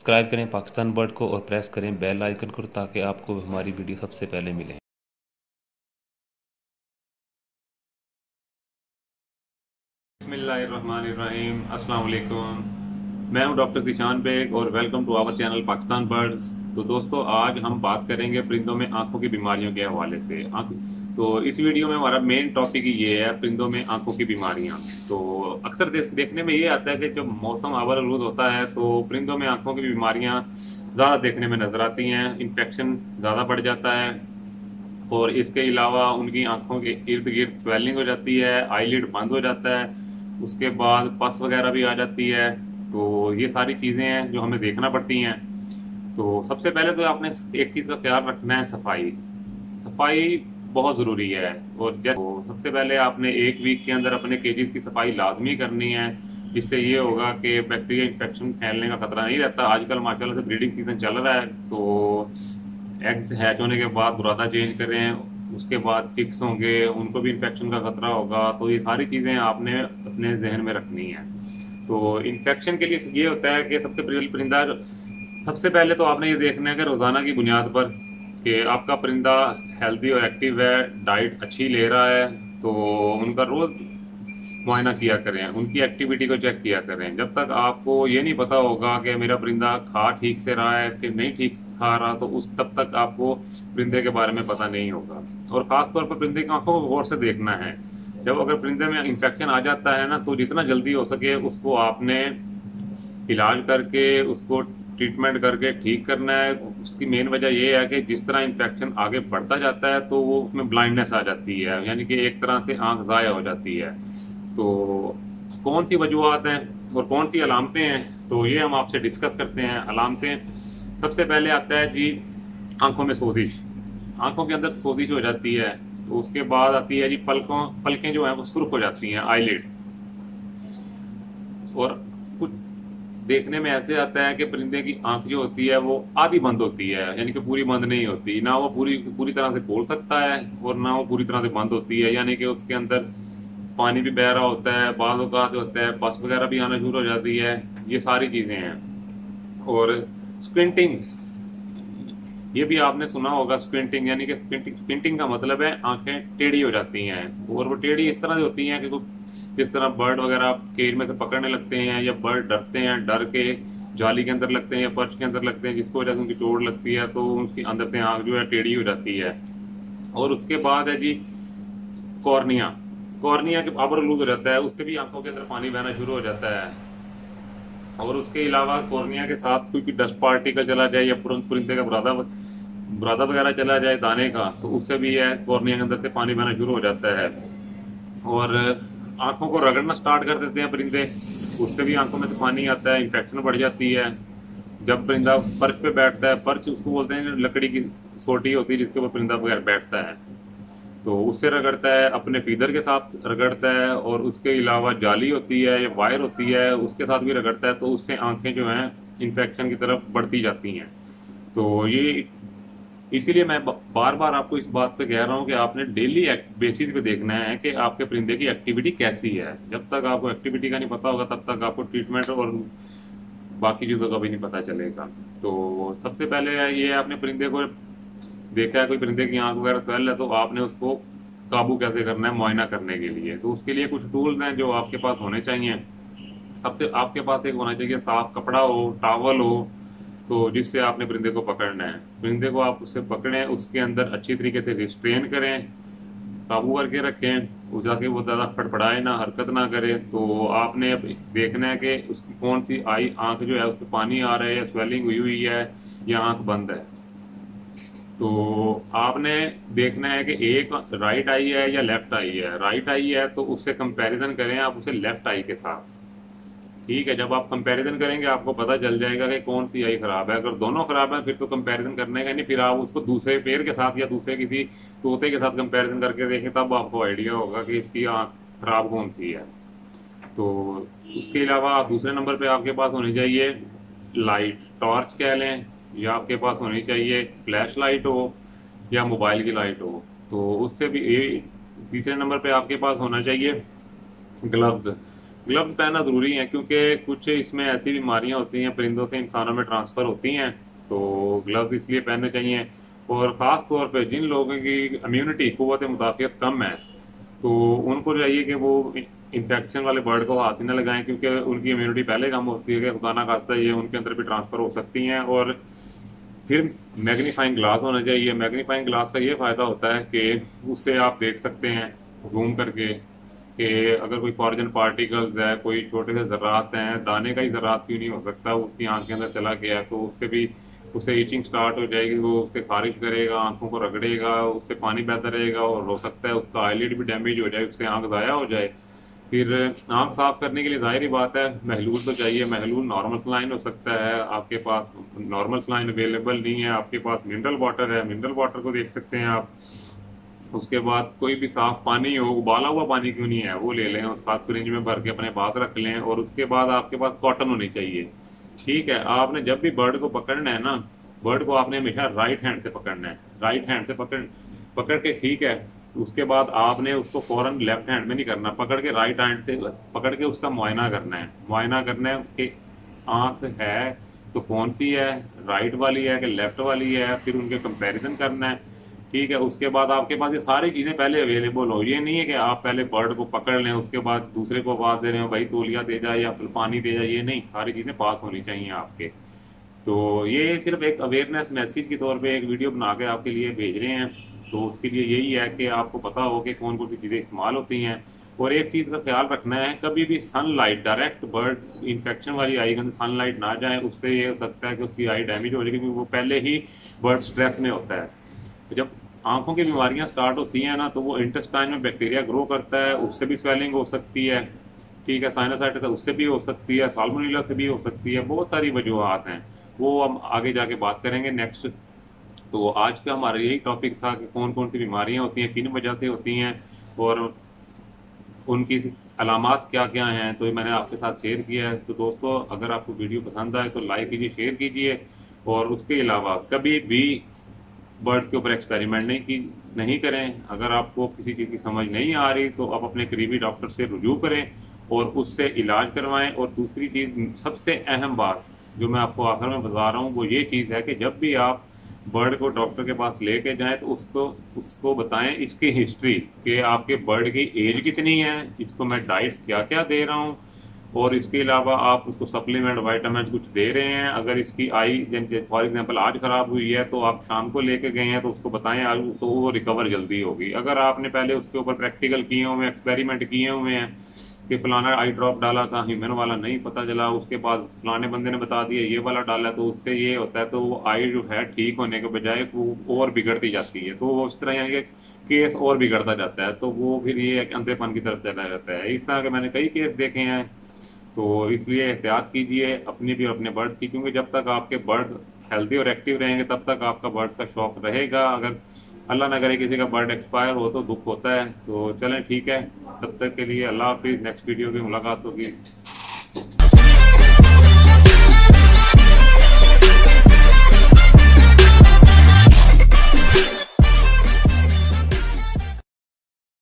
Subscribe करें Pakistan bird को और प्रेस करें बेल आइकन को ताकि आपको हमारी वीडियो सबसे पहले मिले। बिस्मिल्लाहिर्रहमानिर्रहीम, अस्सलाम वालेकुम। मैं हूं डॉक्टर किशान बेग और welcome to our channel Pakistan birds. तो दोस्तों, आज हम बात करेंगे परिंदों में आंखों की बीमारियों के हवाले से। तो इस वीडियो में हमारा मेन टॉपिक ये है परिंदों में आंखों की बीमारियां। तो अक्सर देखने में ये आता है कि जब मौसम आवर-आलूद होता है तो परिंदों में आंखों की बीमारियां ज़्यादा देखने में नजर आती हैं, इन्फेक्शन ज़्यादा बढ़ जाता है और इसके अलावा उनकी आंखों के इर्द गिर्द स्वेलिंग हो जाती है, आईलिड बंद हो जाता है, उसके बाद पस वगैरह भी आ जाती है। तो ये सारी चीज़ें हैं जो हमें देखना पड़ती हैं। तो सबसे पहले तो आपने एक चीज़ का ख्याल रखना है, सफाई। सफाई बहुत ज़रूरी है। और तो सबसे पहले आपने एक वीक के अंदर अपने केजेस की सफाई लाजमी करनी है। इससे ये होगा कि बैक्टीरिया इन्फेक्शन फैलने का खतरा नहीं रहता। आजकल माशाल्लाह से ब्रीडिंग सीजन चल रहा है, तो एग्स हैच होने के बाद बुरादा चेंज करें, उसके बाद चिक्स होंगे, उनको भी इन्फेक्शन का खतरा होगा। तो ये सारी चीज़ें आपने अपने जहन में रखनी है। तो इन्फेक्शन के लिए ये होता है कि सबसे पहले परिंदा, सबसे पहले तो आपने ये देखना है कि रोज़ाना की बुनियाद पर कि आपका परिंदा हेल्दी और एक्टिव है, डाइट अच्छी ले रहा है। तो उनका रोज़ मुआयना किया करें, उनकी एक्टिविटी को चेक किया करें। जब तक आपको ये नहीं पता होगा कि मेरा परिंदा खा ठीक से रहा है कि नहीं ठीक खा रहा, तो उस तब तक आपको परिंदे के बारे में पता नहीं होगा। और ख़ास तौर पर परिंदे की आंखों को गौर से देखना है। जब अगर परिंदे में इन्फेक्शन आ जाता है ना, तो जितना जल्दी हो सके उसको आपने इलाज करके, उसको ट्रीटमेंट करके ठीक करना है। उसकी मेन वजह ये है कि जिस तरह इन्फेक्शन आगे बढ़ता जाता है तो वो उसमें ब्लाइंडनेस आ जाती है, यानी कि एक तरह से आंख ज़ाया हो जाती है। तो कौन सी वजूहत हैं और कौन सी अलामतें हैं, तो ये हम आपसे डिस्कस करते हैं। अलामतें, सबसे पहले आता है जी आंखों में सोजिश। आंखों के अंदर सोजिश हो जाती है। तो उसके बाद आती है जी पलकें जो हैं वो सुर्ख हो जाती हैं, आईलिड। और कुछ देखने में ऐसे आता है कि परिंदे की आंख जो होती है वो आधी बंद होती है, यानी कि पूरी बंद नहीं होती ना, वो पूरी पूरी तरह से खोल सकता है और ना वो पूरी तरह से बंद होती है, यानी कि उसके अंदर पानी भी बह रहा होता है, बाल औकात जो होता है पस वगैरह भी आना शुरू हो जाती है। ये सारी चीजें हैं। और स्क्विंटिंग, ये भी आपने सुना होगा। स्क्विंटिंग यानी कि स्क्विंटिंग का मतलब है आंखें टेढ़ी हो जाती हैं। और वो टेढ़ी इस तरह से होती हैं कि जिस तरह बर्ड वगैरह आप केज में से पकड़ने लगते हैं या बर्ड डरते हैं, डर के जाली के अंदर लगते हैं या पर्च के अंदर लगते हैं, जिसकी वजह से उनकी चोट लगती है, तो उनकी अंदर से आंख जो है टेढ़ी हो जाती है। और उसके बाद है जी कॉर्निया। कॉर्निया के पावर लूज हो जाता है, उससे भी आंखों के अंदर पानी बहना शुरू हो जाता है। और उसके अलावा कॉर्निया के साथ कोई भी डस्ट पार्टिकल चला जाए या परिंदे का बुरादा बुरादा वगैरह चला जाए दाने का, तो उससे भी है कॉर्निया के अंदर से पानी बहना शुरू हो जाता है। और आंखों को रगड़ना स्टार्ट कर देते हैं परिंदे, उससे भी आंखों में से पानी आता है, इन्फेक्शन बढ़ जाती है। जब परिंदा पर्च पे बैठता है, पर्च उसको बोलते हैं लकड़ी की सोटी होती है जिसके ऊपर परिंदा वगैरह बैठता है, तो उससे रगड़ता है, अपने फीदर के साथ रगड़ता है। और उसके अलावा जाली होती है या वायर होती है, उसके साथ भी रगड़ता है, तो उससे आंखें जो हैं इन्फेक्शन की तरफ बढ़ती जाती हैं। तो ये इसीलिए मैं बार बार आपको इस बात पे कह रहा हूँ कि आपने डेली बेसिस पे देखना है कि आपके परिंदे की एक्टिविटी कैसी है। जब तक आपको एक्टिविटी का नहीं पता होगा तब तक आपको ट्रीटमेंट और बाकी चीज़ों का भी नहीं पता चलेगा। तो सबसे पहले ये आपने परिंदे को देखा है कोई परिंदे की आंख वगैरह स्वेल है, तो आपने उसको काबू कैसे करना है मुआयना करने के लिए। तो उसके लिए कुछ टूल्स हैं जो आपके पास होने चाहिए। सबसे आपके पास एक होना चाहिए साफ कपड़ा हो, टावल हो, तो जिससे आपने परिंदे को पकड़ना है। परिंदे को आप उससे पकड़ें, उसके अंदर अच्छी तरीके से रिस्ट्रेन करें, काबू करके रखें, वो जाके वो ज़्यादा फड़फड़ाए ना, हरकत ना करे। तो आपने अब देखना है कि उसकी कौन सी आई आंख जो है उस पर पानी आ रहा है या स्वेलिंग हुई हुई है या आंख बंद है। तो आपने देखना है कि एक राइट आई है या लेफ्ट आई है। राइट आई है तो उससे कंपैरिजन करें आप उसे लेफ्ट आई के साथ। ठीक है, जब आप कंपैरिजन करेंगे आपको पता चल जाएगा कि कौन सी आई खराब है। अगर दोनों खराब है फिर तो कंपैरिजन करने का नहीं, फिर आप उसको दूसरे पेड़ के साथ या दूसरे किसी तोते के साथ कंपैरिजन करके देखें, तब आपको आइडिया होगा कि इसकी आँख खराब कौन सी है। तो उसके अलावा दूसरे नंबर पे आपके पास होनी चाहिए लाइट, टॉर्च कह लें, या आपके पास होनी चाहिए फ्लैश लाइट हो या मोबाइल की लाइट हो। तो उससे भी तीसरे नंबर पे आपके पास होना चाहिए ग्लव्स। ग्लव्स पहनना जरूरी है, क्योंकि कुछ इसमें ऐसी बीमारियां होती हैं परिंदों से इंसानों में ट्रांसफर होती हैं, तो ग्लव्स इसलिए पहनने चाहिए। और ख़ास तौर पे जिन लोगों की इम्यूनिटी क़ुव्वत मुदाफ़ियत कम है, तो उनको चाहिए कि वो इन्फेक्शन वाले बर्ड को हाथ ही ना लगाएं, क्योंकि उनकी इम्यूनिटी पहले कम होती है कि खुदा ना खास्ता ये उनके अंदर भी ट्रांसफ़र हो सकती हैं। और फिर मैग्नीफाइंग ग्लास होना चाहिए। मैग्नीफाइंग ग्लास का ये फ़ायदा होता है कि उससे आप देख सकते हैं जूम करके कि अगर कोई फॉरेन पार्टिकल्स है, कोई छोटे से ज़रात हैं, दाने का ही ज़रात क्यों नहीं हो सकता, उसकी आंख के अंदर चला गया है तो उससे भी उससे इचिंग स्टार्ट हो जाएगी, वो उससे खारिश करेगा, आंखों को रगड़ेगा, उससे पानी बहता रहेगा और हो सकता है उसका आईलिड भी डैमेज हो जाए, उससे आंख ज़ाया हो जाए। फिर आंख साफ करने के लिए जाहिर ही बात है महलूल तो चाहिए। महलूल नॉर्मल सलाइन हो सकता है, आपके पास नॉर्मल सलाइन अवेलेबल नहीं है, आपके पास मिनरल वाटर है, मिनरल वाटर को देख सकते हैं आप। उसके बाद कोई भी साफ पानी हो, उबाला हुआ पानी क्यों नहीं है, वो ले लें और साफ सिरिंज में भर के अपने पास रख लें। और उसके बाद आपके पास कॉटन होनी चाहिए। ठीक है, आपने जब भी बर्ड को पकड़ना है ना, बर्ड को आपने हमेशा राइट हैंड से पकड़ना है। राइट हैंड से पकड़ पकड़ के, ठीक है, उसके बाद आपने उसको फौरन लेफ्ट हैंड में नहीं करना, पकड़ के राइट हैंड से पकड़ के उसका मुआयना करना है। मुआयना करना है कि आंख है तो कौन सी है, राइट वाली है कि लेफ्ट वाली है, फिर उनके कंपैरिजन करना है। ठीक है, उसके बाद आपके पास ये सारी चीजें पहले अवेलेबल हो। ये नहीं है कि आप पहले बर्ड को पकड़ लें उसके बाद दूसरे को आवाज दे रहे हो भाई तौलिया दे जाए या फिर पानी दे जाए, ये नहीं, सारी चीजें पास होनी चाहिए आपके। तो ये सिर्फ एक अवेयरनेस मैसेज के तौर पे एक वीडियो बना के आपके लिए भेज रहे हैं। तो उसके लिए यही है कि आपको पता हो कि कौन कौन सी चीज़ें इस्तेमाल होती हैं। और एक चीज़ का ख्याल रखना है, कभी भी सनलाइट डायरेक्ट बर्ड इन्फेक्शन वाली आई के अंदर सनलाइट ना जाए, उससे ये हो सकता है कि उसकी आई डैमेज हो जाएगी, क्योंकि वो पहले ही बर्ड स्ट्रेस में होता है। तो जब आंखों की बीमारियां स्टार्ट होती हैं ना, तो वो इंटेस्टाइन में बैक्टीरिया ग्रो करता है, उससे भी स्वेलिंग हो सकती है। ठीक है, साइनसाइटिस उससे भी हो सकती है, साल्मोनेला से भी हो सकती है, बहुत सारी वजूहत हैं। वो हम आगे जाके बात करेंगे नेक्स्ट। तो आज का हमारा यही टॉपिक था कि कौन कौन सी बीमारियां होती हैं, किन वजह से होती हैं और उनकी अलामात क्या क्या हैं, तो ये मैंने आपके साथ शेयर किया है। तो दोस्तों, अगर आपको वीडियो पसंद आए तो लाइक कीजिए, शेयर कीजिए। और उसके अलावा कभी भी बर्ड्स के ऊपर एक्सपेरिमेंट नहीं करें। अगर आपको किसी चीज़ की समझ नहीं आ रही तो आप अपने करीबी डॉक्टर से रुजू करें और उससे इलाज करवाएं। और दूसरी चीज़, सबसे अहम बात जो मैं आपको आखिर में बता रहा हूँ, वो ये चीज़ है कि जब भी आप बर्ड को डॉक्टर के पास लेके जाएं तो उसको उसको बताएं इसकी हिस्ट्री, कि आपके बर्ड की एज कितनी है, इसको मैं डाइट क्या क्या दे रहा हूँ, और इसके अलावा आप उसको सप्लीमेंट वाइटामिन कुछ दे रहे हैं। अगर इसकी आई फॉर एग्जांपल आज खराब हुई है तो आप शाम को लेके गए हैं तो उसको बताएं आज, तो वो रिकवर जल्दी होगी। अगर आपने पहले उसके ऊपर प्रैक्टिकल किए हुए एक्सपेरिमेंट किए हुए हैं कि फलाना आई ड्रॉप डाला था, ह्यूमन वाला नहीं पता चला, उसके बाद फलाने बंदे ने बता दिया ये वाला डाला तो उससे ये होता है, तो वो आई जो है ठीक होने के बजाय वो और बिगड़ती जाती है। तो वो उस तरह यानी कि केस और बिगड़ता जाता है, तो वो फिर ये अंधेपन की तरफ चला जाता है। इस तरह के मैंने कई केस देखे हैं। तो इसलिए एहतियात कीजिए अपनी भी और अपने बर्ड्स की, क्योंकि जब तक आपके बर्ड्स हेल्दी और एक्टिव रहेंगे तब तक आपका बर्ड्स का शौक रहेगा। अगर अल्लाह ना करे किसी का बर्ड एक्सपायर हो तो दुख होता है। तो चलें, ठीक है, तब तक के लिए अल्लाह हाफिज़। नेक्स्ट वीडियो की मुलाकात होगी।